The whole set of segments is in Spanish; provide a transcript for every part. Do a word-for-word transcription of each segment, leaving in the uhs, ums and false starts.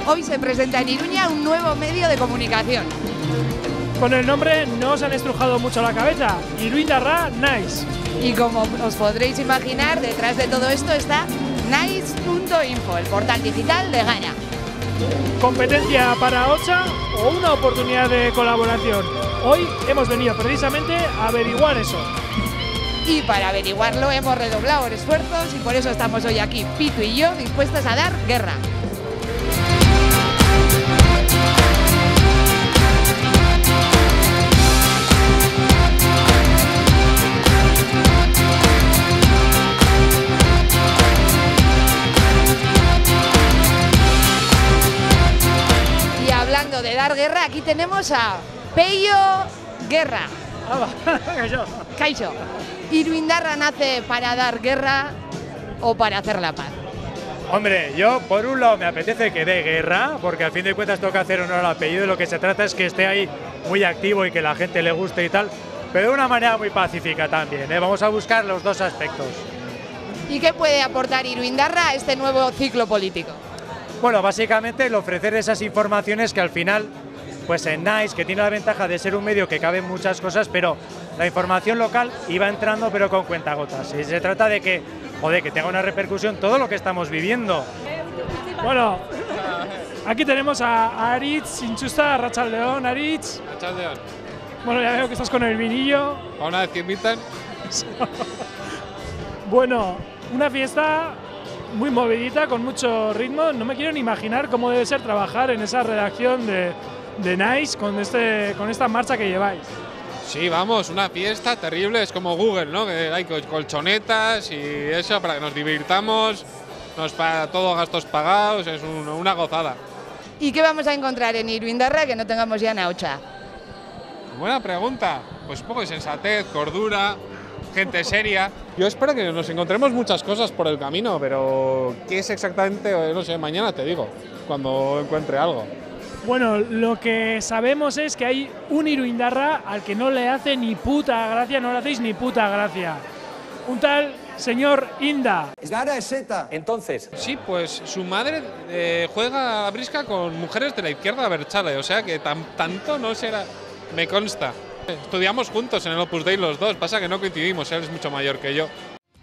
Hoy se presenta en Iruña un nuevo medio de comunicación. Con el nombre no os han estrujado mucho la cabeza, Iruindarra Naiz. Y como os podréis imaginar, detrás de todo esto está naiz punto info, el portal digital de Gara. ¿Competencia para Ocha o una oportunidad de colaboración? Hoy hemos venido precisamente a averiguar eso. Y para averiguarlo hemos redoblado esfuerzos y por eso estamos hoy aquí, Pitu y yo, dispuestas a dar guerra. Y hablando de dar guerra, aquí tenemos a Peio Guerra. Kaixo. Kaixo. ¿Iruindarra nace para dar guerra o para hacer la paz? Hombre, yo por un lado me apetece que dé guerra, porque al fin de cuentas toca hacer honor al apellido y lo que se trata es que esté ahí muy activo y que la gente le guste y tal, pero de una manera muy pacífica también, ¿eh? Vamos a buscar los dos aspectos. ¿Y qué puede aportar Iruindarra a este nuevo ciclo político? Bueno, básicamente el ofrecer esas informaciones que al final, pues en Naiz, que tiene la ventaja de ser un medio que cabe en muchas cosas, pero la información local iba entrando pero con cuentagotas. Y se trata de que, joder, que tenga una repercusión todo lo que estamos viviendo. Bueno, aquí tenemos a Aritz Sintxusta, Arratsaldeon, Aritz. Arratsaldeon. Bueno, ya veo que estás con el vinillo. A una vez que invitan. Bueno, una fiesta muy movidita, con mucho ritmo. No me quiero ni imaginar cómo debe ser trabajar en esa redacción de, de Naiz con, este, con esta marcha que lleváis. Sí, vamos, una fiesta terrible, es como Google, ¿no? Que hay colchonetas y eso para que nos divirtamos, nos paga todos gastos pagados, es un, una gozada. ¿Y qué vamos a encontrar en Iruindarra que no tengamos ya en Ocha? Buena pregunta, pues un poco de sensatez, cordura, gente seria. Yo espero que nos encontremos muchas cosas por el camino, pero ¿qué es exactamente? No sé, mañana te digo, cuando encuentre algo. Bueno, lo que sabemos es que hay un Iruindarra al que no le hace ni puta gracia, no le hacéis ni puta gracia. Un tal señor Inda. Gara es Z. Entonces. Sí, pues su madre eh, juega a brisca con mujeres de la izquierda abertzale, o sea que tan, tanto no será, me consta. Estudiamos juntos en el Opus Dei los dos, pasa que no coincidimos, él es mucho mayor que yo.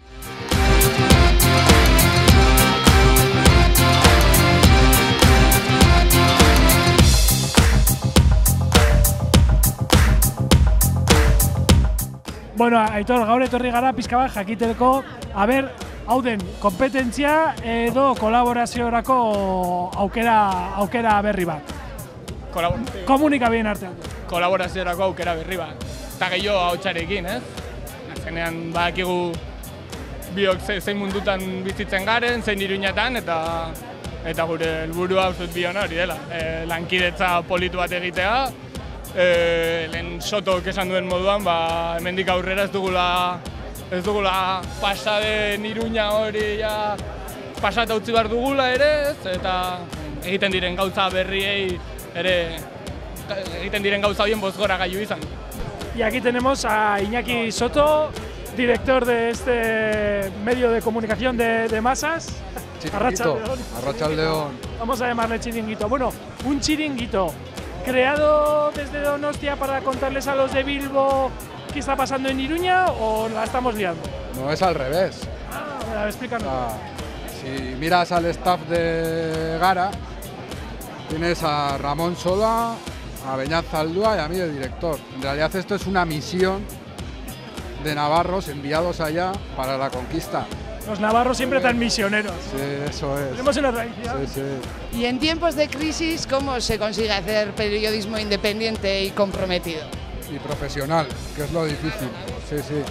Bueno, Aitor, gaur etorri gara pizka bat jakiteko, a ber, hau den, kompetentzia edo kolaboraziorako aukera, aukera berri bat. Kolabor Komunikabideen artean. Kolaboraziorako aukera berri bat. Eta gehiago ahotsarekin, ez? Azkenean badakigu biok zein mundutan bizitzen garen, zein Iruñatan, eta eta gure helburua uste dut biona hori dela. E, lankidetza politu bat egitea, E, lehen Sotok esan duen moduan, ba, hemendik aurrera ez dugula, ez dugula pasaden Iruña hori ja, pasata utzi behar dugula ere, ez? Eta egiten diren gauza berriei ere, egiten diren gauza horien bozgora gailu izan. Y aquí tenemos a Iñaki Soto, director de este medio de comunicación de, de masas. Chiringuito, Arratsaldeon. Vamos a llamarle chiringuito. Bueno, un chiringuito creado desde Donostia para contarles a los de Bilbo qué está pasando en Iruña, o la estamos liando. No, es al revés. Ah, a ver, explícanos. O sea, si miras al staff de Gara, tienes a Ramón Sola, a Beñat Zaldúa y a mí de director. En realidad esto es una misión de navarros enviados allá para la conquista. Los navarros siempre tan misioneros. Sí, eso es. Tenemos una tradición. Sí, sí. Y en tiempos de crisis, ¿cómo se consigue hacer periodismo independiente y comprometido? Y profesional, que es lo difícil. Sí, sí.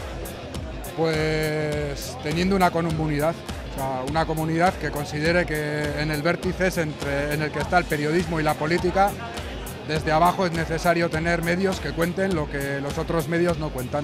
Pues teniendo una comunidad, o sea, una comunidad que considere que en el vértice entre, en el que está el periodismo y la política, desde abajo es necesario tener medios que cuenten lo que los otros medios no cuentan.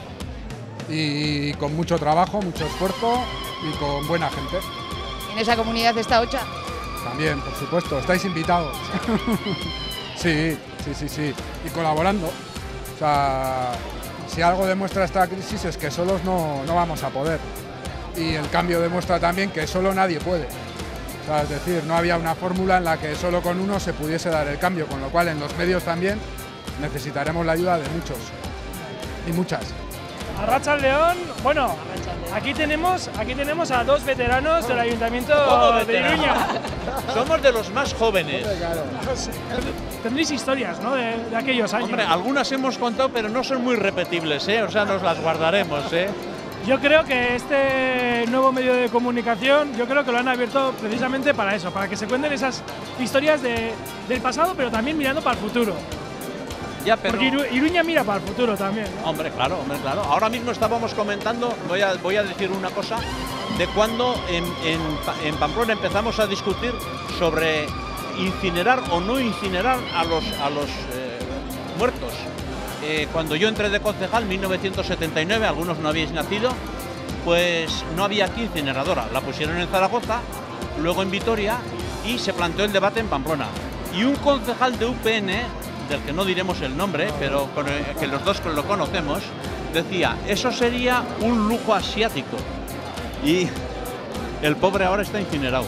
Y con mucho trabajo, mucho esfuerzo y con buena gente. ¿En esa comunidad está Ocha? También, por supuesto, estáis invitados. Sí, sí, sí, sí. Y colaborando. O sea, si algo demuestra esta crisis es que solos no, no vamos a poder. Y el cambio demuestra también que solo nadie puede. O O sea, es decir, no había una fórmula en la que solo con uno se pudiese dar el cambio, con lo cual en los medios también necesitaremos la ayuda de muchos y muchas. Arratsaldeon, bueno, aquí tenemos, aquí tenemos a dos veteranos del Ayuntamiento de Iruña. Somos de los más jóvenes. Tendréis historias, ¿no?, de, de aquellos años. Hombre, algunas hemos contado, pero no son muy repetibles, ¿eh? O sea, nos las guardaremos, ¿eh? Yo creo que este nuevo medio de comunicación, yo creo que lo han abierto precisamente para eso, para que se cuenten esas historias de, del pasado, pero también mirando para el futuro. Ya, pero... Porque Iru, Iruña mira para el futuro también, ¿no? Hombre, claro, hombre, claro. Ahora mismo estábamos comentando, voy a, voy a decir una cosa, de cuando en, en, en Pamplona empezamos a discutir sobre incinerar o no incinerar a los, a los eh, muertos. Eh, cuando yo entré de concejal en mil novecientos setenta y nueve, algunos no habíais nacido, pues no había aquí incineradora. La pusieron en Zaragoza, luego en Vitoria y se planteó el debate en Pamplona. Y un concejal de U P N, del que no diremos el nombre, pero con el, que los dos lo conocemos, decía, eso sería un lujo asiático. Y el pobre ahora está incinerado.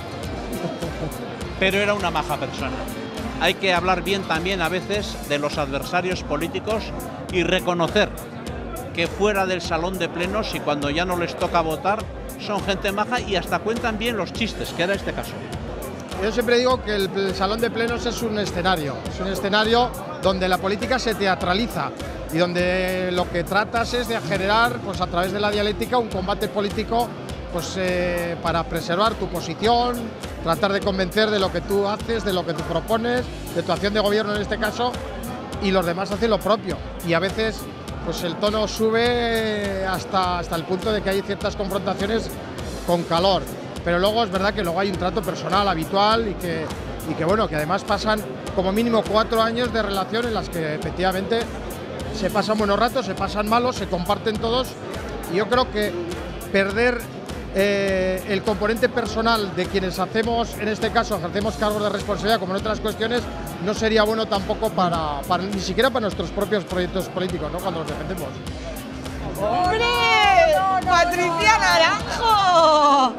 Pero era una maja persona. Hay que hablar bien también a veces de los adversarios políticos y reconocer que fuera del salón de plenos y cuando ya no les toca votar son gente maja y hasta cuentan bien los chistes, que era este caso. Yo siempre digo que el, el salón de plenos es un escenario, es un escenario donde la política se teatraliza y donde lo que tratas es de generar, pues a través de la dialéctica, un combate político pues, eh, para preservar tu posición, tratar de convencer de lo que tú haces, de lo que tú propones, de tu acción de gobierno en este caso, y los demás hacen lo propio. Y a veces pues el tono sube hasta, hasta el punto de que hay ciertas confrontaciones con calor. Pero luego es verdad que luego hay un trato personal habitual y que, y que bueno, que además pasan como mínimo cuatro años de relación en las que efectivamente se pasan buenos ratos, se pasan malos, se comparten todos. Y yo creo que perder eh, el componente personal de quienes hacemos, en este caso, ejercemos cargos de responsabilidad como en otras cuestiones, no sería bueno tampoco para, para ni siquiera para nuestros propios proyectos políticos, ¿no?, cuando los defendemos. ¡Hombre! No, no, ¡Patricia Naranjo!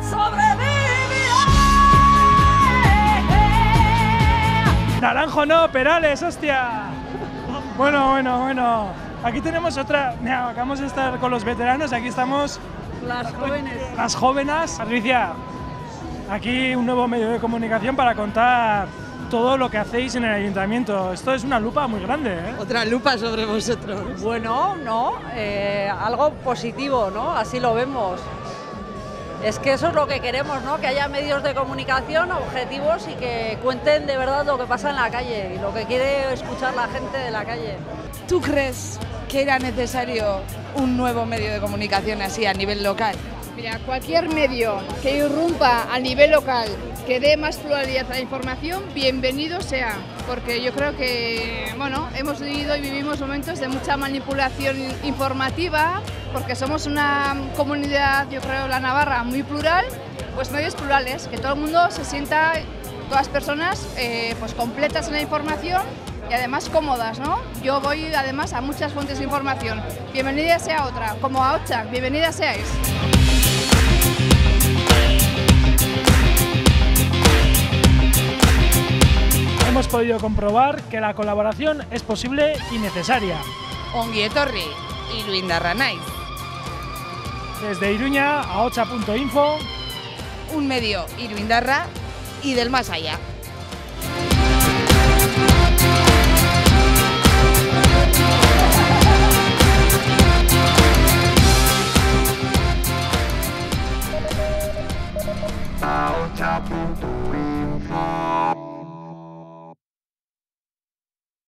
Naranjo no, Perales, hostia. Bueno, bueno, bueno. Aquí tenemos otra. Mira, acabamos de estar con los veteranos, aquí estamos. Las jóvenes. Las jóvenes. Patricia, aquí un nuevo medio de comunicación para contar todo lo que hacéis en el ayuntamiento. Esto es una lupa muy grande, ¿eh? Otra lupa sobre vosotros. Bueno, no, eh, algo positivo, ¿no? Así lo vemos. Es que eso es lo que queremos, ¿no? Que haya medios de comunicación objetivos y que cuenten de verdad lo que pasa en la calle y lo que quiere escuchar la gente de la calle. ¿Tú crees que era necesario un nuevo medio de comunicación así a nivel local? Mira, cualquier medio que irrumpa a nivel local, que dé más pluralidad a la información, bienvenido sea, porque yo creo que, bueno, hemos vivido y vivimos momentos de mucha manipulación informativa, porque somos una comunidad, yo creo, la Navarra, muy plural, pues medios plurales, que todo el mundo se sienta, todas personas, eh, pues completas en la información y además cómodas, ¿no? Yo voy además a muchas fuentes de información. Bienvenida sea otra, como a Ochak, bienvenida seáis. Hemos podido comprobar que la colaboración es posible y necesaria. Ongi etorri, Iruindarra naiz. Desde Iruña a ocha punto info. Un medio iruindarra y del más allá. ocha punto info